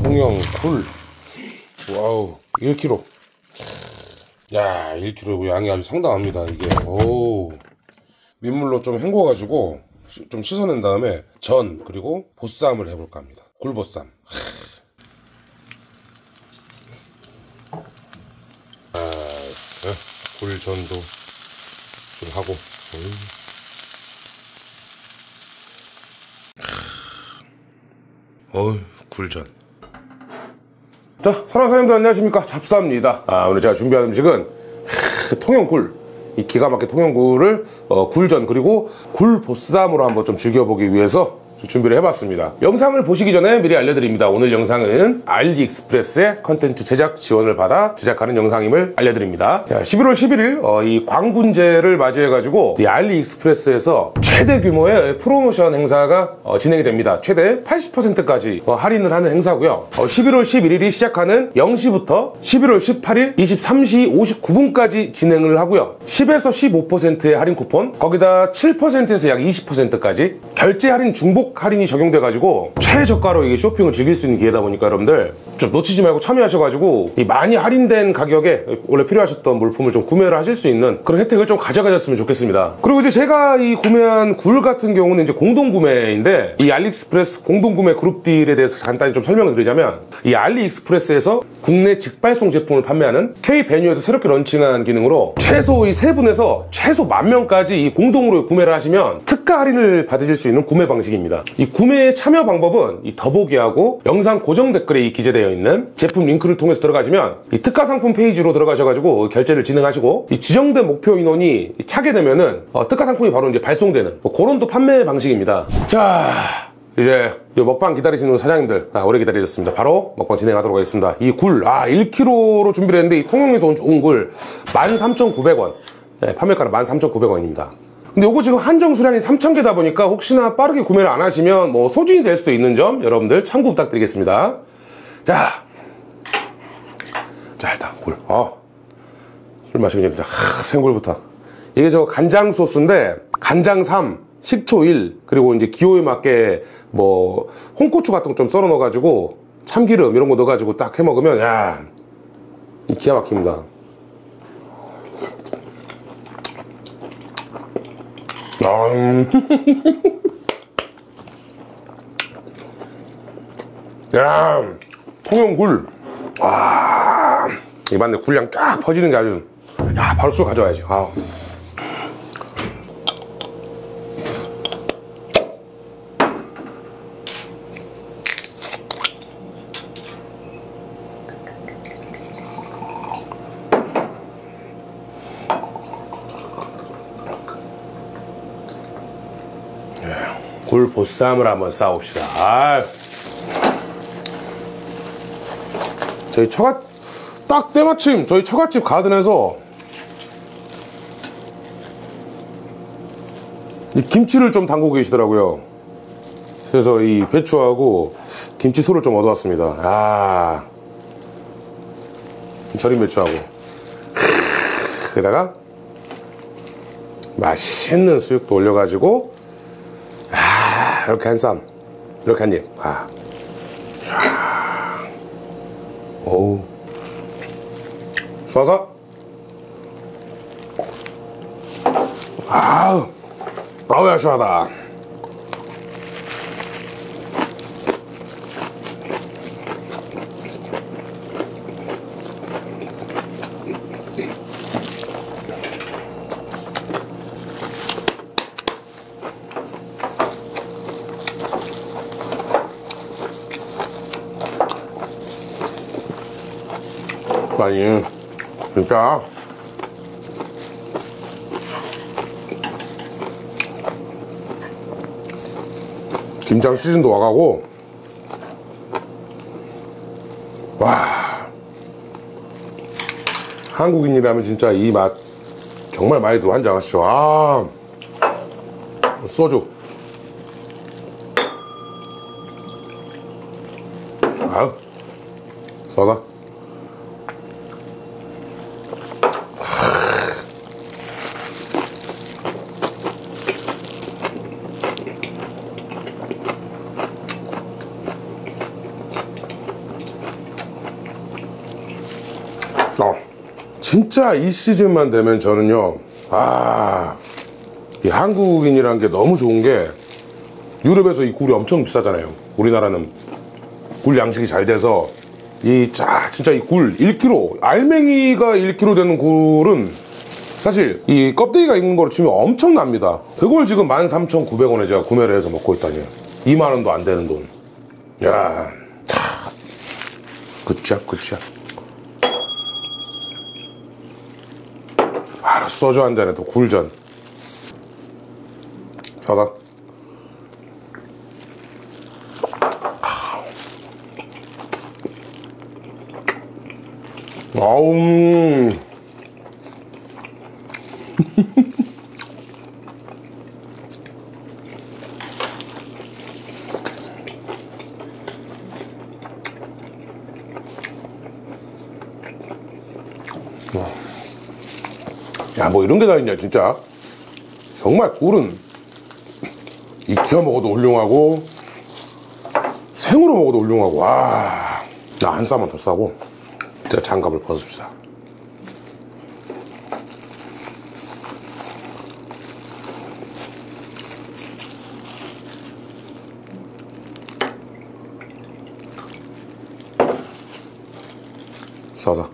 통영 굴. 와우, 1kg. 야, 1kg 양이 아주 상당합니다 이게. 오, 민물로 좀 헹궈가지고 좀 씻어낸 다음에 전 그리고 보쌈을 해볼까 합니다. 굴보쌈. 굴전도 좀 하고. 굴전. 자, 사랑하는 사장님들 안녕하십니까, 잡사입니다. 오늘 제가 준비한 음식은 통영굴, 이 기가 막힌 통영굴을 굴전 그리고 굴보쌈으로 한번 좀 즐겨보기 위해서 준비를 해봤습니다. 영상을 보시기 전에 미리 알려드립니다. 오늘 영상은 알리익스프레스의 컨텐츠 제작 지원을 받아 제작하는 영상임을 알려드립니다. 11월 11일 이 광군제를 맞이해가지고 이 알리익스프레스에서 최대 규모의 프로모션 행사가 진행이 됩니다. 최대 80%까지 할인을 하는 행사고요. 11월 11일이 시작하는 0시부터 11월 18일 23시 59분까지 진행을 하고요. 10에서 15%의 할인 쿠폰, 거기다 7%에서 약 20%까지 결제 할인 중복 할인이 적용돼가지고 최저가로 이게 쇼핑을 즐길 수 있는 기회다 보니까 여러분들 좀 놓치지 말고 참여하셔가지고 이 많이 할인된 가격에 원래 필요하셨던 물품을 좀 구매를 하실 수 있는 그런 혜택을 좀 가져가셨으면 좋겠습니다. 그리고 이제 제가 이 구매한 굴 같은 경우는 이제 공동구매인데, 이 알리익스프레스 공동구매 그룹 딜에 대해서 간단히 좀 설명을 드리자면, 이 알리익스프레스에서 국내 직발송 제품을 판매하는 K베뉴에서 새롭게 런칭한 기능으로 최소 이 세 분에서 최소 10,000명까지 이 공동으로 구매를 하시면 특가 할인을 받으실 수 있는 구매 방식입니다. 이 구매 참여 방법은 이 더보기하고 영상 고정 댓글에 이 기재되어 있는 제품 링크를 통해서 들어가시면 이 특가 상품 페이지로 들어가셔가지고 결제를 진행하시고, 이 지정된 목표 인원이 차게 되면은 특가 상품이 바로 이제 발송되는 그런 또 판매 방식입니다. 자, 이제 먹방 기다리시는 사장님들 오래 기다리셨습니다. 바로 먹방 진행하도록 하겠습니다. 이 굴 1kg로 준비를 했는데, 이 통영에서 온 좋은 굴 13,900원. 네, 판매가는 13,900원입니다. 근데 요거 지금 한정 수량이 3,000개다 보니까 혹시나 빠르게 구매를 안 하시면 뭐 소진이 될 수도 있는 점 여러분들 참고 부탁드리겠습니다. 자, 일단 굴. 술 마시기 전에 생굴부터. 이게 저 간장 소스인데, 간장 3, 식초 1, 그리고 이제 기호에 맞게 뭐 홍고추 같은 거 좀 썰어 넣어가지고 참기름 이런 거 넣어가지고 딱 해 먹으면 야, 기가 막힙니다. 야, 통영굴. 입안에 굴량 쫙 퍼지는 게 아주, 야, 바로 술 가져와야지. 굴 보쌈을 한번 싸웁시다. 저희 딱 때마침 저희 처갓집 가든에서 이 김치를 좀 담고 계시더라고요. 그래서 이 배추하고 김치소를 좀 얻어왔습니다. 절인 배추하고 거기다가 맛있는 수육도 올려가지고 이렇게 한 쌈, 이렇게 한 입. 오우. 쏴서. 아우야, 시원하다. 아니, 진짜 김장 시즌도 와가고, 와, 한국인이라면 진짜 이 맛 정말 많이 들어. 한잔 하시죠. 소주. 쏴서. 진짜 이 시즌만 되면 저는요, 이 한국인이란 게 너무 좋은 게, 유럽에서 이 굴이 엄청 비싸잖아요. 우리나라는 굴 양식이 잘 돼서 진짜 이 굴 1kg, 알맹이가 1kg 되는 굴은 사실 이 껍데기가 있는 거로 치면 엄청납니다. 그걸 지금 13,900원에 제가 구매를 해서 먹고 있다니. 2만 원도 안 되는 돈. 야, 굿잡. 바로 소주 한 잔에 또 굴전. 사다. 아우. 야, 뭐 이런 게 다 있냐, 진짜. 정말 굴은 익혀 먹어도 훌륭하고 생으로 먹어도 훌륭하고. 나 한 쌈만 더 싸고 진짜 장갑을 벗읍시다. 싸서.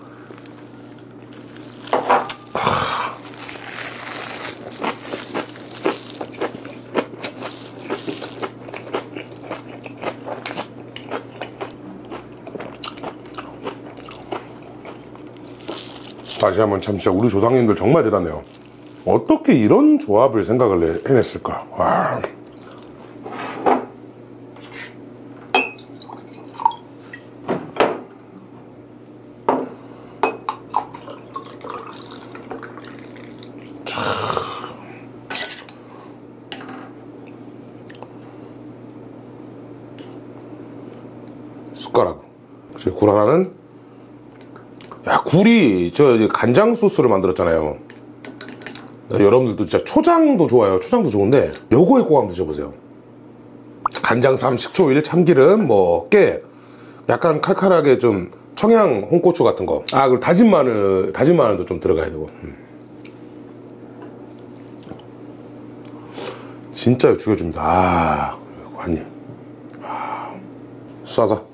다시 한번 참 진짜 우리 조상님들 정말 대단해요. 어떻게 이런 조합을 생각을 해냈을까. 와. 숟가락. 굴 하나는, 야, 굴이 저 간장 소스를 만들었잖아요. 여러분들도 진짜 초장도 좋아요. 초장도 좋은데 요거에 꼭 한번 드셔보세요. 간장삼, 식초일, 참기름, 뭐 깨, 약간 칼칼하게 좀 청양 홍고추 같은 거. 그리고 다진 마늘도 좀 들어가야 되고. 진짜 죽여줍니다. 한 입. 쏴서.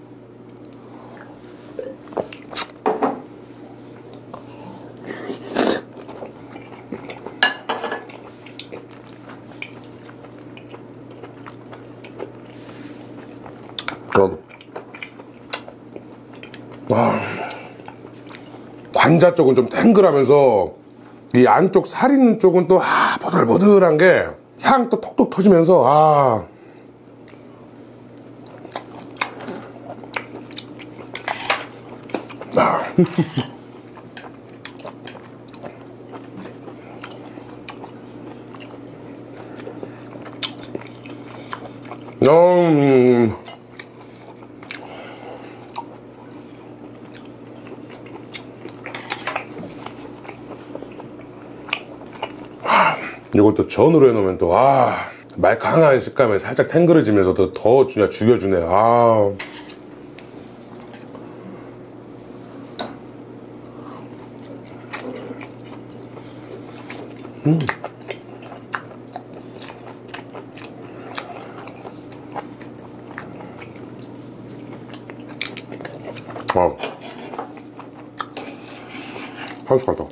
관자 쪽은 좀 탱글하면서 이 안쪽 살 있는 쪽은 또 보들보들한 게 향 또 톡톡 터지면서 이걸 또 전으로 해놓으면 또 말캉한 식감에 살짝 탱글해지면서도 더 진짜 죽여주네. 한 숟갈 더.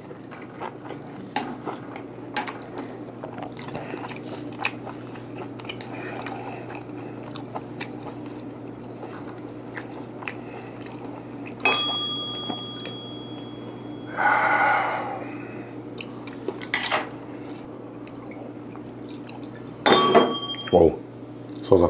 어우, 써서.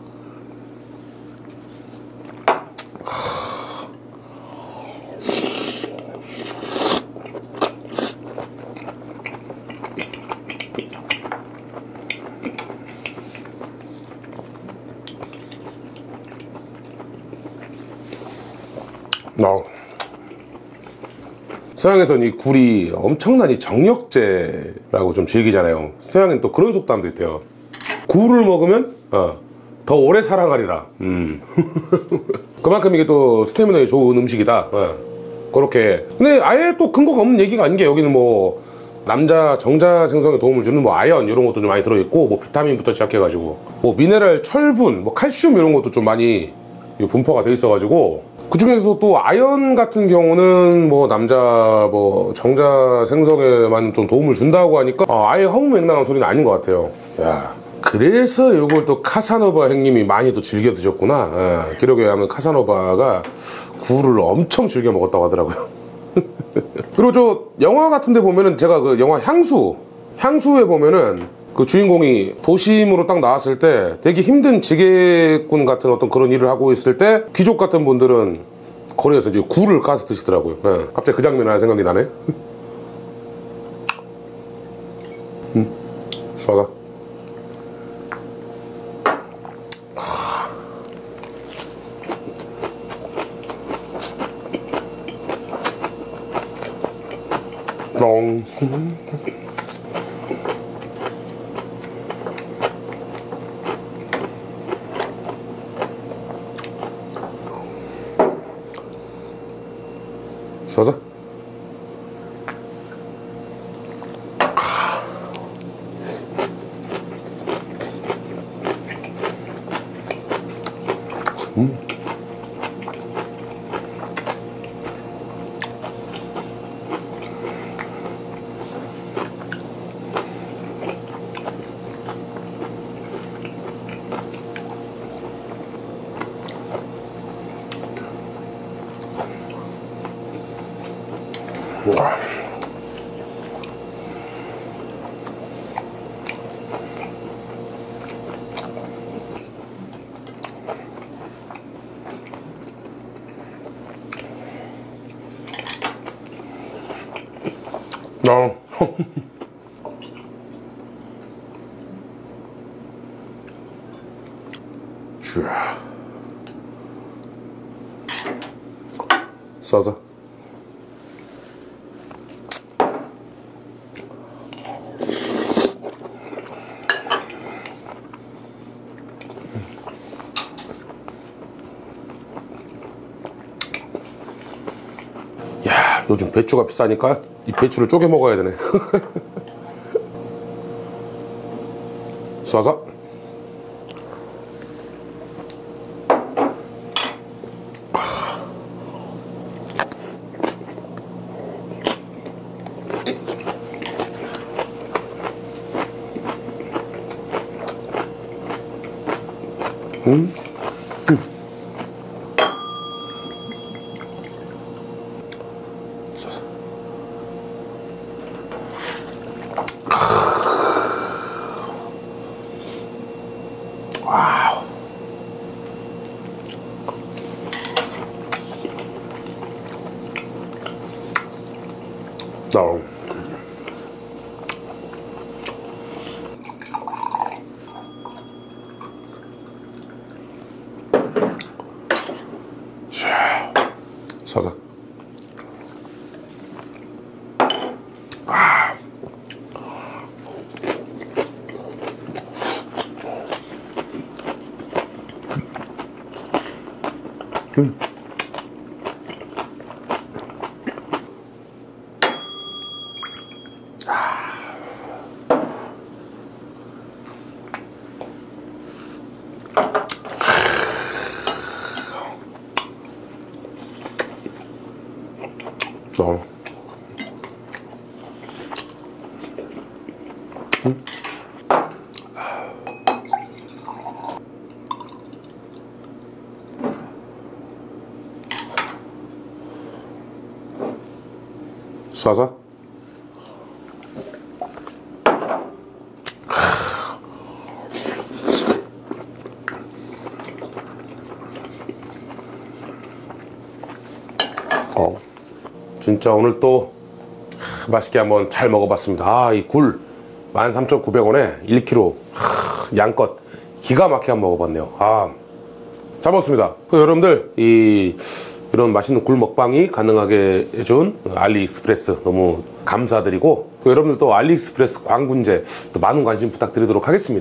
서양에서는 이 굴이 엄청난 이 정력제라고 좀 즐기잖아요. 서양엔 또 그런 속담도 있대요. 굴을 먹으면 더 오래 살아가리라. 그만큼 이게 또 스태미너에 좋은 음식이다. 그렇게. 근데 아예 또 근거가 없는 얘기가 아닌 게, 여기는 뭐 남자 정자 생성에 도움을 주는 뭐 아연 이런 것도 좀 많이 들어있고, 뭐 비타민부터 시작해가지고 뭐 미네랄, 철분, 뭐 칼슘 이런 것도 좀 많이 분포가 돼 있어가지고, 그 중에서 또 아연 같은 경우는 뭐 남자 뭐 정자 생성에만 좀 도움을 준다고 하니까 아예 허무맹랑한 소리는 아닌 것 같아요. 야, 그래서 이걸 또 카사노바 형님이 많이 또 즐겨 드셨구나. 기록에 의하면 카사노바가 굴을 엄청 즐겨 먹었다고 하더라고요. 그리고 저 영화 같은 데 보면은, 제가 그 영화 향수에 보면은 그 주인공이 도심으로 딱 나왔을 때 되게 힘든 지게꾼 같은 어떤 그런 일을 하고 있을 때, 귀족 같은 분들은 거리에서 이제 굴을 까서 드시더라고요. 갑자기 그 장면 하나 생각이 나네. 쏴다. 롱. 쏴서. 와. 쥐야. 써서. 야, 요즘 배추가 비싸니까 이 배추를 쪼개 먹어야 되네. 쏴서. 와우. 다운. 자, 서서. 쏴서. 진짜 오늘 또 맛있게 한번 잘 먹어봤습니다. 이 굴 13,900원에 1kg 양껏 기가 막히게 한번 먹어봤네요. 잘 먹었습니다. 여러분들 이런 맛있는 굴 먹방이 가능하게 해준 알리익스프레스 너무 감사드리고, 여러분들 또 알리익스프레스 광군제 또 많은 관심 부탁드리도록 하겠습니다.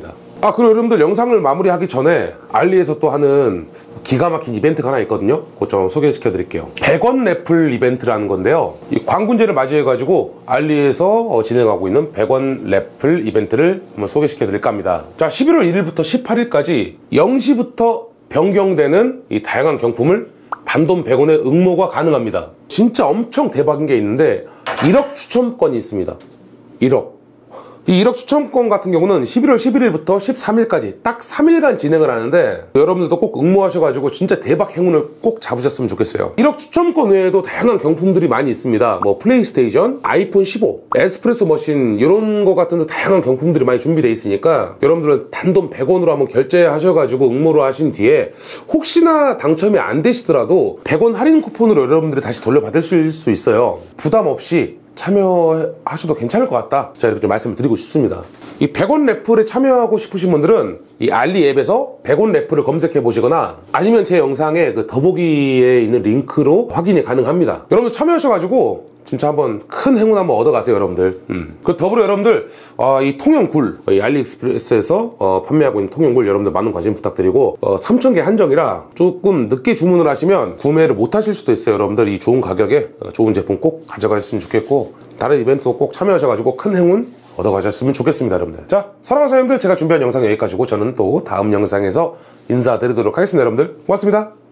그리고 여러분들 영상을 마무리하기 전에 알리에서 또 하는 기가 막힌 이벤트가 하나 있거든요. 그거 좀 소개시켜 드릴게요. 100원 래플 이벤트라는 건데요. 이 광군제를 맞이해가지고 알리에서 진행하고 있는 100원 래플 이벤트를 한번 소개시켜 드릴까 합니다. 자, 11월 1일부터 18일까지 0시부터 변경되는 이 다양한 경품을 단돈 100원에 응모가 가능합니다. 진짜 엄청 대박인 게 있는데 1억 추첨권이 있습니다. 1억. 이 1억 추첨권 같은 경우는 11월 11일부터 13일까지 딱 3일간 진행을 하는데 여러분들도 꼭 응모하셔가지고 진짜 대박 행운을 꼭 잡으셨으면 좋겠어요. 1억 추첨권 외에도 다양한 경품들이 많이 있습니다. 뭐 플레이스테이션, 아이폰 15, 에스프레소 머신 이런 거 같은 다양한 경품들이 많이 준비되어 있으니까 여러분들은 단돈 100원으로 한번 결제하셔가지고 응모를 하신 뒤에 혹시나 당첨이 안 되시더라도 100원 할인 쿠폰으로 여러분들이 다시 돌려받을 수 있어요. 부담 없이 참여하셔도 괜찮을 것 같다. 자, 이렇게 좀 말씀을 드리고 싶습니다. 이 100원 래플에 참여하고 싶으신 분들은 이 알리 앱에서 100원 래플을 검색해 보시거나 아니면 제 영상에 그 더보기에 있는 링크로 확인이 가능합니다. 여러분들 참여하셔가지고 진짜 한번 큰 행운 한번 얻어가세요, 여러분들. 그 더불어 여러분들 이 통영굴, 이 알리익스프레스에서 판매하고 있는 통영굴 여러분들 많은 관심 부탁드리고 3,000개 한정이라 조금 늦게 주문을 하시면 구매를 못 하실 수도 있어요. 여러분들 이 좋은 가격에 좋은 제품 꼭 가져가셨으면 좋겠고 다른 이벤트도 꼭 참여하셔가지고 큰 행운 얻어가셨으면 좋겠습니다, 여러분들. 자, 사랑하는 사장님들, 제가 준비한 영상 여기까지고 저는 또 다음 영상에서 인사드리도록 하겠습니다, 여러분들. 고맙습니다.